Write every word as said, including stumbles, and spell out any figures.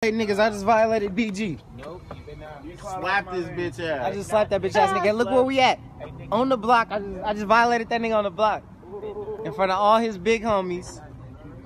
Hey niggas, I just violated B G. Nope, you been out. Slap this bitch ass. I just slapped that bitch ass nigga. Look where we at. On the block. I just, I just violated that nigga on the block. In front of all his big homies.